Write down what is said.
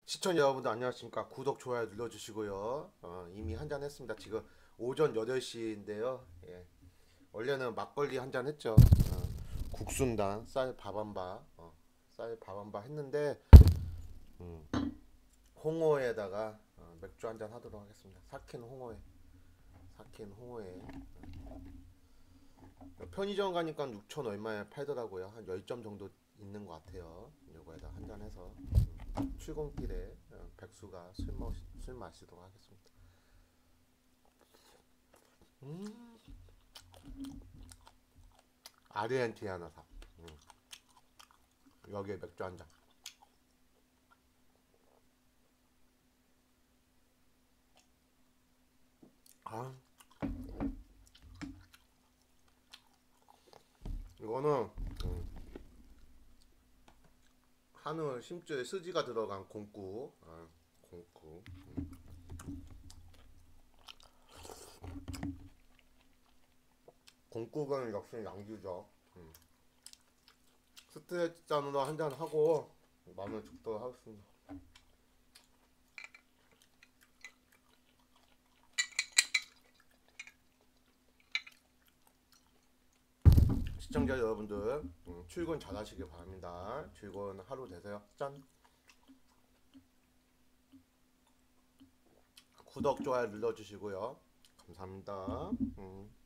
시청자 여러분들 안녕하십니까. 구독 좋아요 눌러주시고요. 이미 한잔 했습니다. 지금 오전 8시인데요. 예. 원래는 막걸리 한잔 했죠. 국순당 쌀 밥 한 바, 쌀 밥 한 바 했는데 음, 홍어에다가 맥주 한잔 하도록 하겠습니다. 삭힌 홍어에 편의점 가니까 6천 얼마에 팔더라고요. 한 10점 정도 있는 것 같아요. 요거에다 한잔 해서 출근길에 백수가 술 마시도록 하겠습니다. 음, 아르헨티나사. 음, 여기에 맥주 한 잔. 아, 이거는 한우 심줄에 스지가 들어간 곰국. 곰국. 곰국은 역시 양주죠. 스트레스 잔으로 한 잔 하고 마음을 죽도록 하겠습니다. 시청자 여러분들 출근 잘 하시길 바랍니다. 즐거운 하루 되세요. 짠. 구독 좋아요 눌러주시고요. 감사합니다.